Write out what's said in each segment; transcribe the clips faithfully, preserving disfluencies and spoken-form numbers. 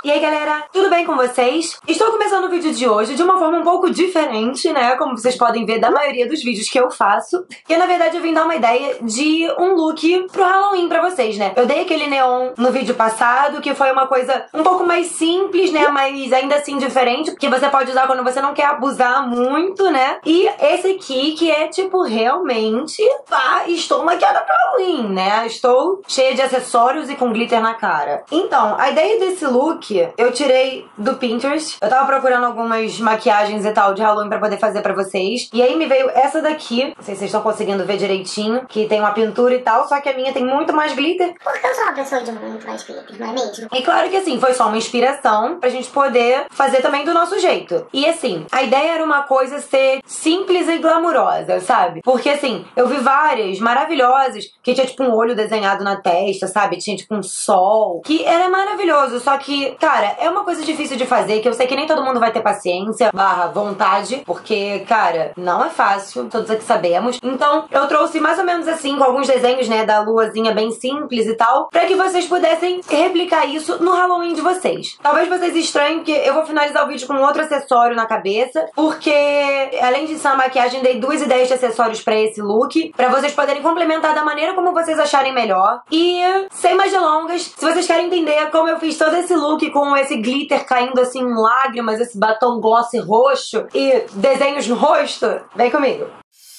E aí galera, tudo bem com vocês? Estou começando o vídeo de hoje de uma forma um pouco diferente, né? Como vocês podem ver da maioria dos vídeos que eu faço. Que na verdade eu vim dar uma ideia de um look pro Halloween pra vocês, né? Eu dei aquele neon no vídeo passado, que foi uma coisa um pouco mais simples, né? Mas ainda assim diferente, que você pode usar quando você não quer abusar muito, né? E esse aqui que é tipo realmente, pá, estou maquiada pra Halloween, né? Estou cheia de acessórios e com glitter na cara. Então, a ideia desse look eu tirei do Pinterest. Eu tava procurando algumas maquiagens e tal de Halloween pra poder fazer pra vocês. E aí me veio essa daqui. Não sei se vocês estão conseguindo ver direitinho. Que tem uma pintura e tal, só que a minha tem muito mais glitter. Porque eu sou uma pessoa de muito mais glitter, não é mesmo? E claro que assim, foi só uma inspiração pra gente poder fazer também do nosso jeito. E assim, a ideia era uma coisa ser simples e glamurosa, sabe? Porque assim, eu vi várias maravilhosas que tinha tipo um olho desenhado na testa, sabe? Tinha tipo um sol. Que era maravilhoso, só que, cara, é uma coisa difícil de fazer, que eu sei que nem todo mundo vai ter paciência, barra vontade, porque, cara, não é fácil, todos aqui sabemos. Então, eu trouxe mais ou menos assim, com alguns desenhos, né, da luazinha bem simples e tal, pra que vocês pudessem replicar isso no Halloween de vocês. Talvez vocês estranhem, porque eu vou finalizar o vídeo com outro acessório na cabeça, porque, além de ser uma maquiagem, dei duas ideias de acessórios pra esse look, pra vocês poderem complementar da maneira como vocês acharem melhor. E, sem mais delongas, se vocês querem entender como eu fiz todo esse look com esse glitter caindo assim em lágrimas, esse batom gloss roxo e desenhos no rosto, vem comigo.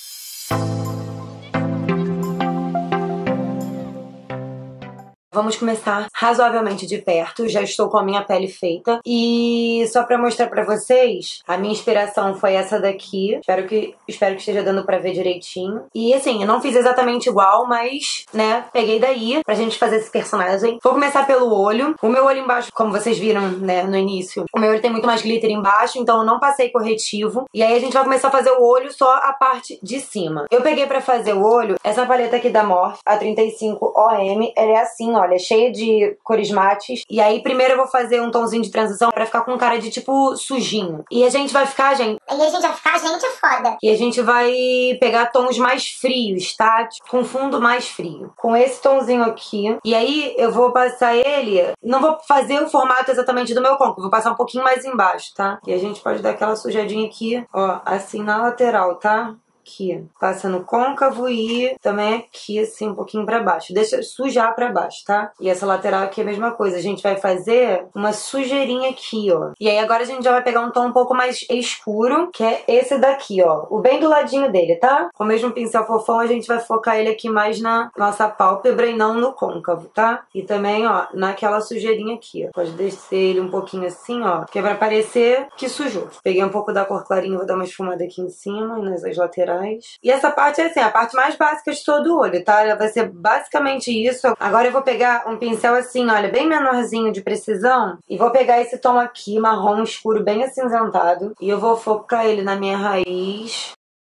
Vamos começar razoavelmente de perto, já estou com a minha pele feita. E só pra mostrar pra vocês, a minha inspiração foi essa daqui. Espero que, espero que esteja dando pra ver direitinho. E assim, eu não fiz exatamente igual, mas, né, peguei daí pra gente fazer esse personagem. Vou começar pelo olho. O meu olho embaixo, como vocês viram, né, no início, o meu olho tem muito mais glitter embaixo, então eu não passei corretivo. E aí a gente vai começar a fazer o olho só a parte de cima. Eu peguei pra fazer o olho essa paleta aqui da Morphe, a trinta e cinco O M. Ela é assim, ó. Olha, é cheia de cores mates. E aí primeiro eu vou fazer um tomzinho de transição pra ficar com cara de tipo sujinho. E a gente vai ficar, gente... E a gente vai ficar, gente, é foda. E a gente vai pegar tons mais frios, tá? Tipo, com fundo mais frio. Com esse tomzinho aqui. E aí eu vou passar ele... Não vou fazer o formato exatamente do meu côncavo. Vou passar um pouquinho mais embaixo, tá? E a gente pode dar aquela sujadinha aqui, ó, assim na lateral, tá? Aqui, passa no côncavo e também aqui, assim, um pouquinho pra baixo. Deixa sujar pra baixo, tá? E essa lateral aqui é a mesma coisa. A gente vai fazer uma sujeirinha aqui, ó. E aí agora a gente já vai pegar um tom um pouco mais escuro, que é esse daqui, ó. O bem do ladinho dele, tá? Com o mesmo pincel fofão, a gente vai focar ele aqui mais na nossa pálpebra e não no côncavo, tá? E também, ó, naquela sujeirinha aqui, ó. Pode descer ele um pouquinho assim, ó, que é pra parecer que sujou. Peguei um pouco da cor clarinha, vou dar uma esfumada aqui em cima e nas laterais. E essa parte é assim, a parte mais básica de todo o olho, tá? Vai ser basicamente isso. Agora eu vou pegar um pincel assim, olha, bem menorzinho de precisão. E vou pegar esse tom aqui, marrom escuro, bem acinzentado. E eu vou focar ele na minha raiz.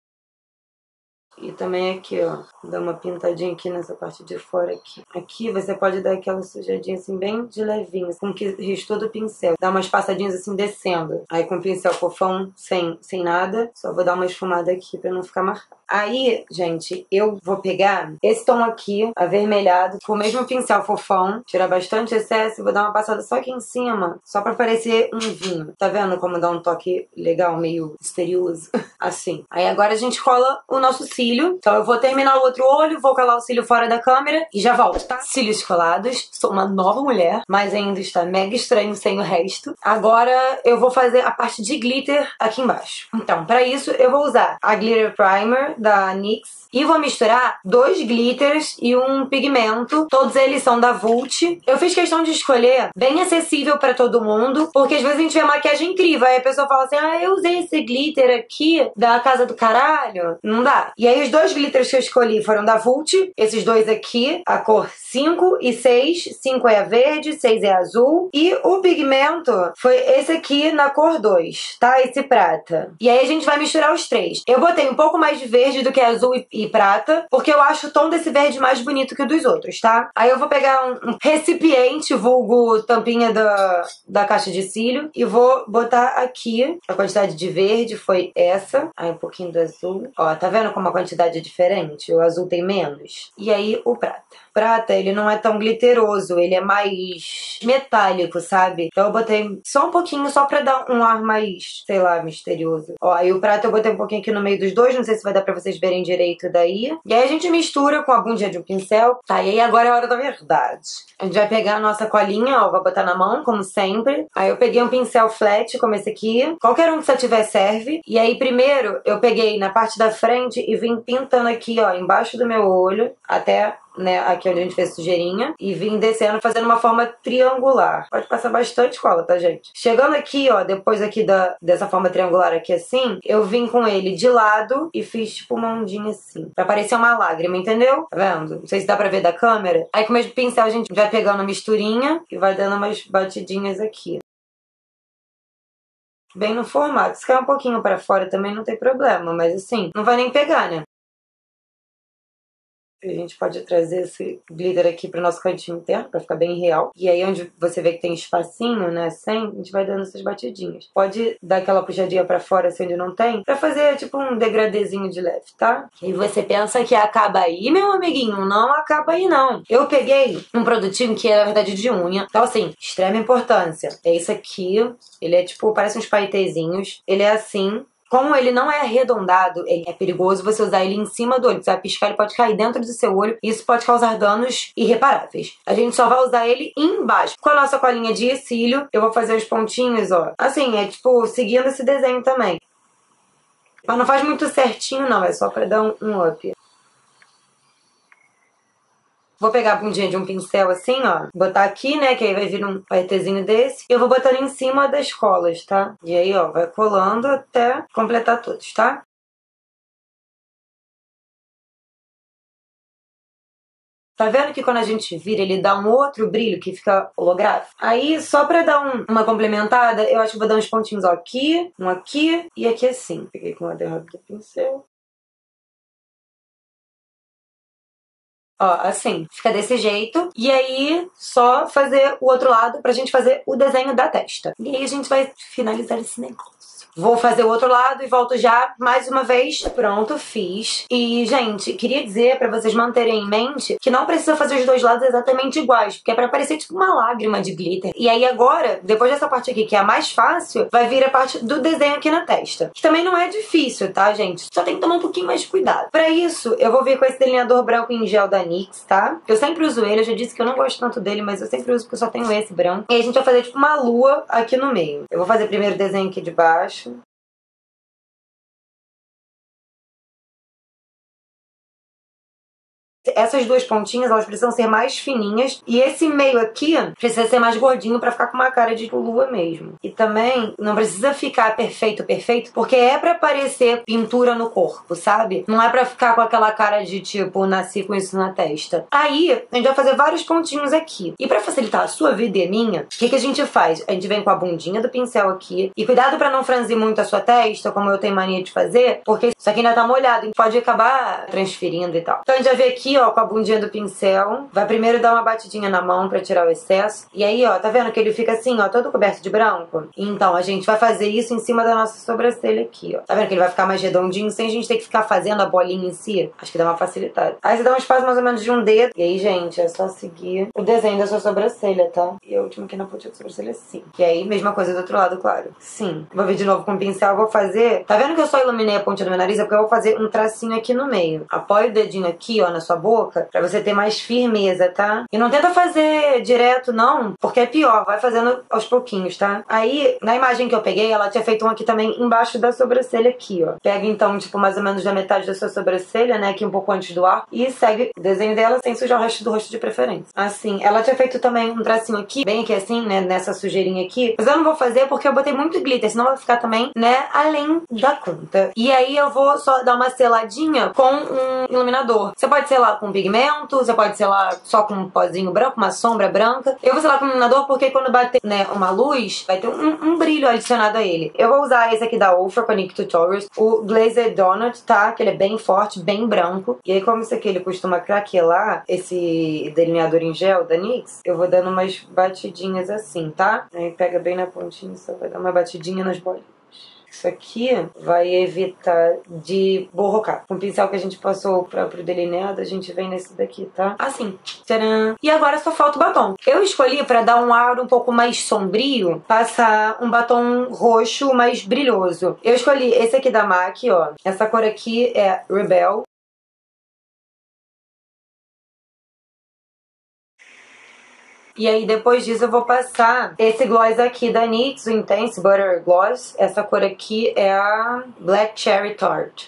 E também aqui, ó, dar uma pintadinha aqui nessa parte de fora aqui. Aqui você pode dar aquela sujadinha assim, bem de levinho, com o que restou do pincel. Dar umas passadinhas assim, descendo. Aí com o pincel fofão, sem, sem nada, só vou dar uma esfumada aqui pra não ficar marcado. Aí, gente, eu vou pegar esse tom aqui, avermelhado, com o mesmo pincel fofão, tirar bastante excesso e vou dar uma passada só aqui em cima, só pra parecer um vinho. Tá vendo como dá um toque legal, meio misterioso? Assim. Aí agora a gente cola o nosso cílio. Então eu vou terminar o outro olho, vou colar o cílio fora da câmera e já volto, tá? Cílios colados, sou uma nova mulher, mas ainda está mega estranho sem o resto. Agora eu vou fazer a parte de glitter aqui embaixo. Então, pra isso eu vou usar a Glitter Primer da NYX e vou misturar dois glitters e um pigmento. Todos eles são da Vult. Eu fiz questão de escolher bem acessível pra todo mundo, porque às vezes a gente vê maquiagem incrível, aí a pessoa fala assim, ah, eu usei esse glitter aqui da Casa do Caralho. Não dá. E aí os dois glitters que eu escolhi foram da Vult, esses dois aqui, a cor cinco e seis. cinco é a verde, seis é a azul. E o pigmento foi esse aqui na cor dois, tá? Esse prata. E aí a gente vai misturar os três. Eu botei um pouco mais de verde do que azul e, e prata, porque eu acho o tom desse verde mais bonito que o dos outros, tá? Aí eu vou pegar um, um recipiente, vulgo tampinha da, da caixa de cílio, e vou botar aqui. A quantidade de verde foi essa. Aí um pouquinho do azul. Ó, tá vendo como a quantidade é diferente? O azul tem menos. E aí o prata. prata, ele não é tão glitteroso, ele é mais metálico, sabe? Então eu botei só um pouquinho, só pra dar um ar mais, sei lá, misterioso. Ó, aí o prata eu botei um pouquinho aqui no meio dos dois, não sei se vai dar pra vocês verem direito daí. E aí a gente mistura com a bundinha de um pincel. Tá, e aí agora é a hora da verdade. A gente vai pegar a nossa colinha, ó, vai botar na mão, como sempre. Aí eu peguei um pincel flat, como esse aqui. Qualquer um que você tiver serve. E aí primeiro eu peguei na parte da frente e vim pintando aqui, ó, embaixo do meu olho, até, né, aqui onde a gente fez sujeirinha, e vim descendo fazendo uma forma triangular. Pode passar bastante cola, tá, gente? Chegando aqui, ó, depois aqui da, dessa forma triangular aqui assim, eu vim com ele de lado e fiz tipo uma ondinha assim, pra parecer uma lágrima, entendeu? Tá vendo? Não sei se dá pra ver da câmera. Aí com o mesmo pincel a gente vai pegando a misturinha e vai dando umas batidinhas aqui. Bem no formato. Se cair um pouquinho pra fora também não tem problema, mas assim, não vai nem pegar, né? A gente pode trazer esse glitter aqui pro nosso cantinho interno, pra ficar bem real. E aí onde você vê que tem espacinho, né, sem, a gente vai dando essas batidinhas. Pode dar aquela puxadinha pra fora, assim, onde não tem, pra fazer tipo um degradezinho de leve, tá? E você pensa que acaba aí, meu amiguinho? Não acaba aí, não. Eu peguei um produtinho que é, na verdade, de unha. Então, assim, extrema importância. É esse aqui. Ele é tipo, parece uns paetezinhos. Ele é assim. Como ele não é arredondado, ele é perigoso você usar ele em cima do olho. Você vai piscar, ele pode cair dentro do seu olho e isso pode causar danos irreparáveis. A gente só vai usar ele embaixo. Com a nossa colinha de cílio, eu vou fazer os pontinhos, ó. Assim, é tipo, seguindo esse desenho também. Mas não faz muito certinho, não. É só pra dar um, um up. Vou pegar a bundinha de um pincel assim, ó. Botar aqui, né? Que aí vai vir um paetezinho desse. E eu vou botando em cima das colas, tá? E aí, ó, vai colando até completar todos, tá? Tá vendo que quando a gente vira, ele dá um outro brilho que fica holográfico? Aí, só pra dar um, uma complementada, eu acho que vou dar uns pontinhos ó, aqui, um aqui e aqui assim. Peguei com a derrota do pincel. Ó, assim, fica desse jeito. E aí, só fazer o outro lado pra gente fazer o desenho da testa. E aí a gente vai finalizar esse negócio. Vou fazer o outro lado e volto já mais uma vez. Pronto, fiz. E, gente, queria dizer pra vocês manterem em mente que não precisa fazer os dois lados exatamente iguais, porque é pra parecer tipo uma lágrima de glitter. E aí agora, depois dessa parte aqui, que é a mais fácil, vai vir a parte do desenho aqui na testa. Que também não é difícil, tá, gente? Só tem que tomar um pouquinho mais de cuidado. Pra isso, eu vou vir com esse delineador branco em gel da NYX, tá? Eu sempre uso ele, eu já disse que eu não gosto tanto dele, mas eu sempre uso porque eu só tenho esse branco. E aí a gente vai fazer tipo uma lua aqui no meio. Eu vou fazer primeiro o desenho aqui de baixo. Essas duas pontinhas, elas precisam ser mais fininhas. E esse meio aqui precisa ser mais gordinho pra ficar com uma cara de lua mesmo. E também não precisa ficar perfeito, perfeito, porque é pra parecer pintura no corpo, sabe? Não é pra ficar com aquela cara de tipo, nasci com isso na testa. Aí, a gente vai fazer vários pontinhos aqui. E pra facilitar a sua vida e a minha, o que, que a gente faz? A gente vem com a bundinha do pincel aqui. E cuidado pra não franzir muito a sua testa, como eu tenho mania de fazer, porque isso aqui ainda tá molhado e pode acabar transferindo e tal. Então a gente vai ver aqui, ó, com a bundinha do pincel. Vai primeiro dar uma batidinha na mão pra tirar o excesso. E aí, ó, tá vendo que ele fica assim, ó, todo coberto de branco? Então, a gente vai fazer isso em cima da nossa sobrancelha aqui, ó. Tá vendo que ele vai ficar mais redondinho sem a gente ter que ficar fazendo a bolinha em si? Acho que dá uma facilitada. Aí você dá um espaço mais ou menos de um dedo. E aí, gente, é só seguir o desenho da sua sobrancelha, tá? E a última aqui na pontinha da sobrancelha, sim. E aí, mesma coisa do outro lado, claro. Sim. Vou vir de novo com o pincel, vou fazer... Tá vendo que eu só iluminei a pontinha do meu nariz? É porque eu vou fazer um tracinho aqui no meio. Apoia o dedinho aqui, ó, na sua boca, pra você ter mais firmeza, tá? E não tenta fazer direto, não, porque é pior. Vai fazendo aos pouquinhos, tá? Aí, na imagem que eu peguei, ela tinha feito um aqui também embaixo da sobrancelha aqui, ó. Pega, então, tipo, mais ou menos da metade da sua sobrancelha, né, aqui um pouco antes do ar, e segue o desenho dela sem sujar o resto do rosto de preferência. Assim, ela tinha feito também um tracinho aqui, bem aqui assim, né, nessa sujeirinha aqui, mas eu não vou fazer porque eu botei muito glitter, senão vai ficar também, né, além da conta. E aí eu vou só dar uma seladinha com um iluminador. Você pode selar com pigmento, você pode selar só com um pozinho branco, uma sombra branca. Eu vou selar com iluminador porque quando bater, né, uma luz, vai ter um, um brilho adicionado a ele. Eu vou usar esse aqui da Ofra, com a Nick Tutorials, o Glazed Donut, tá? Que ele é bem forte, bem branco. E aí, como esse aqui ele costuma craquelar, esse delineador em gel da NYX, eu vou dando umas batidinhas assim, tá? Aí pega bem na pontinha, só vai dar uma batidinha nas bolinhas. Isso aqui vai evitar de borrocar. Com o pincel que a gente passou o próprio delineado, a gente vem nesse daqui, tá? Assim. Tcharam! E agora só falta o batom. Eu escolhi pra dar um ar um pouco mais sombrio, passar um batom roxo mais brilhoso. Eu escolhi esse aqui da MAC, ó. Essa cor aqui é Rebel. E aí, depois disso, eu vou passar esse gloss aqui da N Y X, o Intense Butter Gloss. Essa cor aqui é a Black Cherry Tart.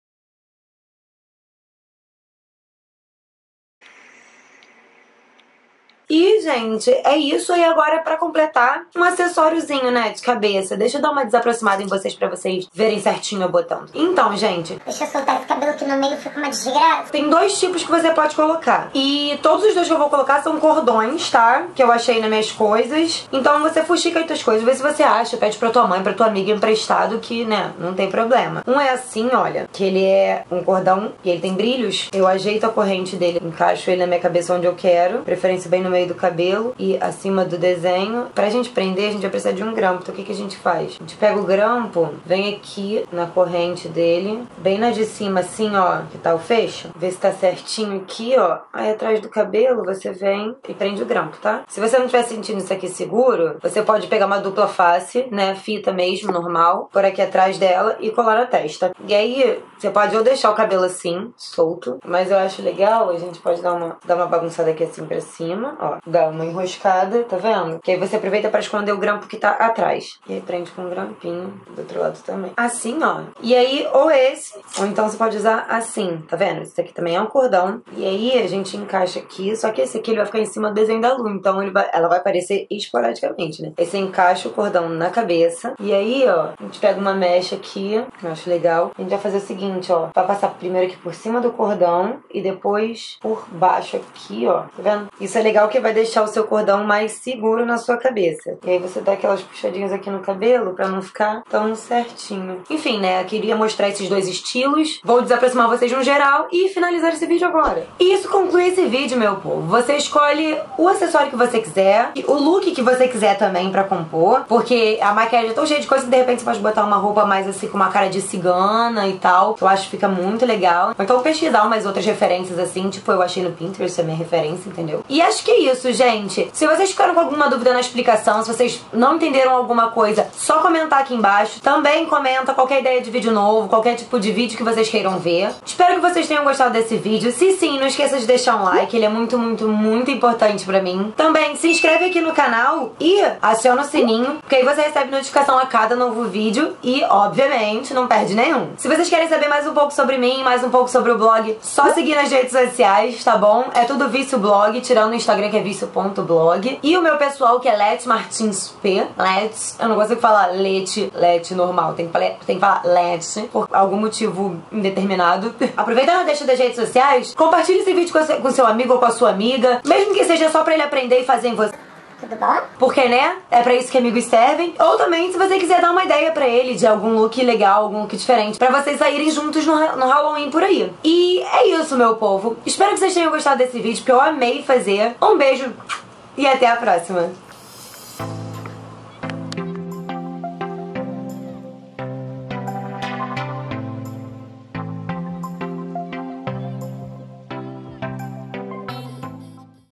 E, gente, é isso. E agora, pra completar, um acessóriozinho, né, de cabeça. Deixa eu dar uma desaproximada em vocês pra vocês verem certinho eu botando. Então, gente... Deixa eu soltar esse cabelo aqui no meio, fica uma desgraça. Tem dois tipos que você pode colocar. E todos os dois que eu vou colocar são cordões, tá? Que eu achei nas minhas coisas. Então, você fuxica aí tuas coisas. Vê se você acha. Pede pra tua mãe, pra tua amiga emprestado, que, né, não tem problema. Um é assim, olha, que ele é um cordão e ele tem brilhos. Eu ajeito a corrente dele, encaixo ele na minha cabeça onde eu quero. Preferência bem no meio do cabelo e acima do desenho. Pra gente prender, a gente vai precisar de um grampo. Então o que, que a gente faz? A gente pega o grampo, vem aqui na corrente dele, bem na de cima assim, ó, que tá o fecho. Vê se tá certinho aqui, ó. Aí atrás do cabelo você vem e prende o grampo, tá? Se você não estiver sentindo isso aqui seguro, você pode pegar uma dupla face, né, fita mesmo, normal, por aqui atrás dela e colar na testa. E aí, você pode ou deixar o cabelo assim, solto, mas eu acho legal, a gente pode dar uma, dar uma bagunçada aqui assim pra cima, ó. Dá uma enroscada, tá vendo? Que aí você aproveita pra esconder o grampo que tá atrás. E aí prende com um grampinho do outro lado também. Assim, ó. E aí, ou esse, ou então você pode usar assim, tá vendo? Esse aqui também é um cordão. E aí a gente encaixa aqui, só que esse aqui ele vai ficar em cima do desenho da lua, então ele vai, ela vai aparecer esporadicamente, né? Aí você encaixa o cordão na cabeça. E aí, ó, a gente pega uma mecha aqui, que eu acho legal. A gente vai fazer o seguinte, ó. Vai passar primeiro aqui por cima do cordão e depois por baixo aqui, ó. Tá vendo? Isso é legal que vai deixar o seu cordão mais seguro na sua cabeça. E aí você dá aquelas puxadinhas aqui no cabelo pra não ficar tão certinho. Enfim, né? Eu queria mostrar esses dois estilos. Vou desaproximar vocês no geral e finalizar esse vídeo agora. E isso conclui esse vídeo, meu povo. Você escolhe o acessório que você quiser, o look que você quiser também pra compor, porque a maquiagem é tão cheia de coisa que de repente você pode botar uma roupa mais assim com uma cara de cigana e tal, que eu acho que fica muito legal. Ou então pesquisar umas outras referências assim, tipo eu achei no Pinterest, é minha referência, entendeu? E acho que é isso, gente. Se vocês ficaram com alguma dúvida na explicação, se vocês não entenderam alguma coisa, só comentar aqui embaixo. Também comenta qualquer ideia de vídeo novo, qualquer tipo de vídeo que vocês queiram ver. Espero que vocês tenham gostado desse vídeo. Se sim, não esqueça de deixar um like, ele é muito, muito, muito importante pra mim. Também se inscreve aqui no canal e aciona o sininho, porque aí você recebe notificação a cada novo vídeo e, obviamente, não perde nenhum. Se vocês querem saber mais um pouco sobre mim, mais um pouco sobre o blog, só seguir nas redes sociais, tá bom? É tudo Vício Blog, tirando o Instagram que é vício ponto blog. E o meu pessoal que é Leti Martins P. Leti, eu não consigo falar Leti, Leti normal, tem que falar, tem que falar Leti, por algum motivo indeterminado. Aproveitando a deixa das redes sociais, compartilhe esse vídeo com, seu, com seu amigo ou com a sua amiga, mesmo que seja só pra ele aprender e fazer em você. Tudo bom? Porque, né? É pra isso que amigos servem. Ou também, se você quiser dar uma ideia pra ele de algum look legal, algum look diferente, pra vocês saírem juntos no, no Halloween por aí. E é isso, meu povo. Espero que vocês tenham gostado desse vídeo, porque eu amei fazer. Um beijo e até a próxima.